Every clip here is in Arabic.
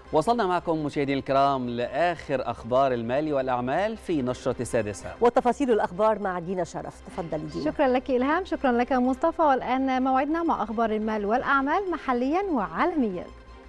وصلنا معكم مشاهدينا الكرام لآخر أخبار المال والأعمال في نشرة السادسة، وتفاصيل الأخبار مع دينا شرف. تفضلي دينا. شكرا لك إلهام، شكرا لك مصطفى. والآن موعدنا مع أخبار المال والأعمال محليا وعالميا.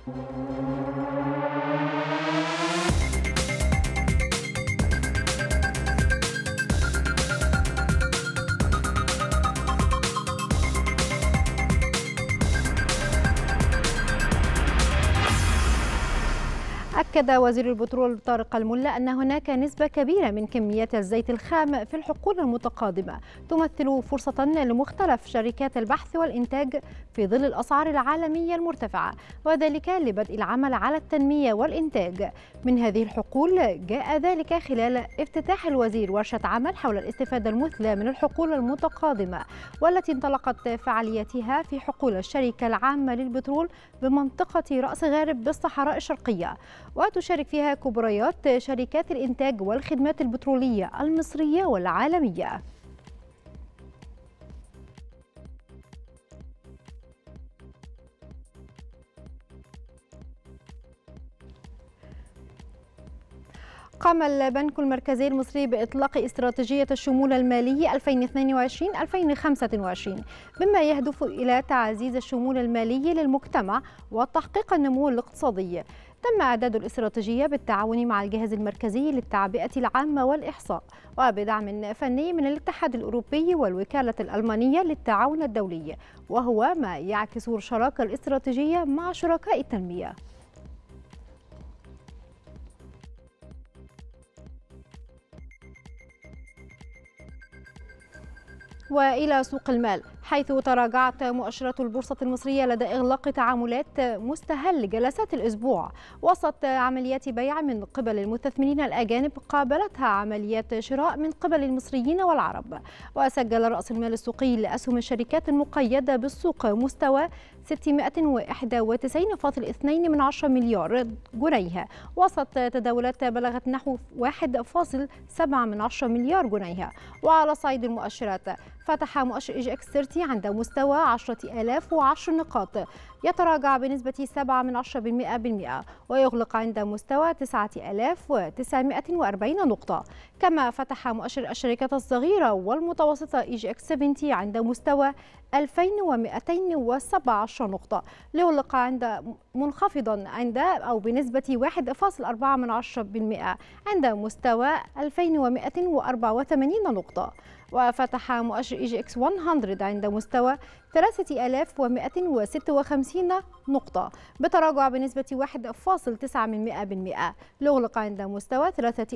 أكد وزير البترول طارق الملا أن هناك نسبة كبيرة من كميات الزيت الخام في الحقول المتقادمة تمثل فرصة لمختلف شركات البحث والإنتاج في ظل الأسعار العالمية المرتفعة، وذلك لبدء العمل على التنمية والإنتاج من هذه الحقول. جاء ذلك خلال افتتاح الوزير ورشة عمل حول الاستفادة المثلى من الحقول المتقادمة، والتي انطلقت فعالياتها في حقول الشركة العامة للبترول بمنطقة رأس غارب بالصحراء الشرقية، وتشارك فيها كبريات شركات الإنتاج والخدمات البترولية المصرية والعالمية. قام البنك المركزي المصري بإطلاق استراتيجية الشمول المالي 2022-2025 بما يهدف إلى تعزيز الشمول المالي للمجتمع وتحقيق النمو الاقتصادي. تم إعداد الاستراتيجية بالتعاون مع الجهاز المركزي للتعبئة العامة والإحصاء وبدعم فني من الاتحاد الأوروبي والوكالة الألمانية للتعاون الدولي، وهو ما يعكس الشراكة الاستراتيجية مع شركاء التنمية. وإلى سوق المال، حيث تراجعت مؤشرات البورصة المصرية لدى إغلاق تعاملات مستهل جلسات الأسبوع، وسط عمليات بيع من قبل المستثمرين الأجانب قابلتها عمليات شراء من قبل المصريين والعرب. وسجل رأس المال السوقي لأسهم الشركات المقيدة بالسوق مستوى 691.2 مليار جنيه، وسط تداولات بلغت نحو 1.7 مليار جنيه. وعلى صعيد المؤشرات، فتح مؤشر IGX 30 عند مستوى 10,010 نقاط، يتراجع بنسبة 0.7% ويغلق عند مستوى 9,940 نقطة. كما فتح مؤشر الشركات الصغيرة والمتوسطة IGX 70 عند مستوى 2,217 نقطة، ليغلق منخفضا بنسبة 1.4% عند مستوى 2,184 نقطة. وفتح مؤشر IGX 100 عند مستوى 3,156 نقطة بتراجع بنسبة 1.9%، ليغلق عند مستوى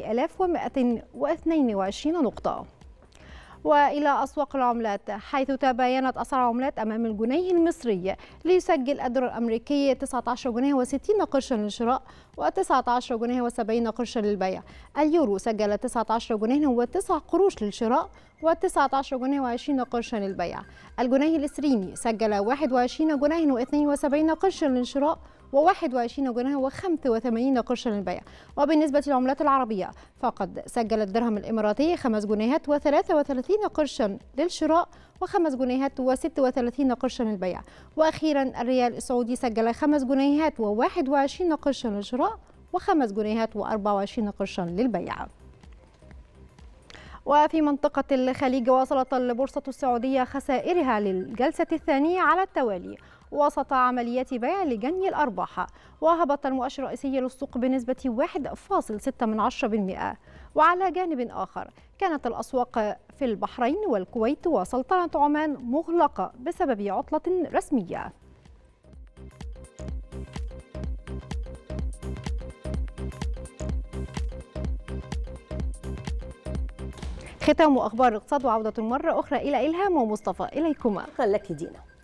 3,122 نقطة. وإلى أسواق العملات، حيث تباينت أسعار العملات أمام الجنيه المصري، ليسجل الدولار الأمريكي 19 جنيه و60 قرشا للشراء و19 جنيه و70 قرشا للبيع. اليورو سجل 19 جنيه و9 قروش للشراء و19 جنيه و20 قرشا للبيع. الجنيه الاسترليني سجل 21 جنيه و72 قرشا للشراء و21 جنيه و85 قرشا للبيع. وبالنسبة للعملات العربية، فقد سجل الدرهم الإماراتي 5 جنيهات و33 قرشا للشراء و5 جنيهات و36 قرشا للبيع. وأخيرا الريال السعودي سجل 5 جنيهات و21 قرشا للشراء و5 جنيهات و24 قرشا للبيع. وفي منطقة الخليج، واصلت البورصة السعودية خسائرها للجلسة الثانية على التوالي وسط عمليات بيع لجني الأرباح، وهبط المؤشر الرئيسي للسوق بنسبة 1.6%. وعلى جانب آخر، كانت الأسواق في البحرين والكويت وسلطنة عمان مغلقة بسبب عطلة رسمية. ختام أخبار الاقتصاد، وعودة مرة أخرى إلى إلهام ومصطفى. إليكما. شكرا لك دينا.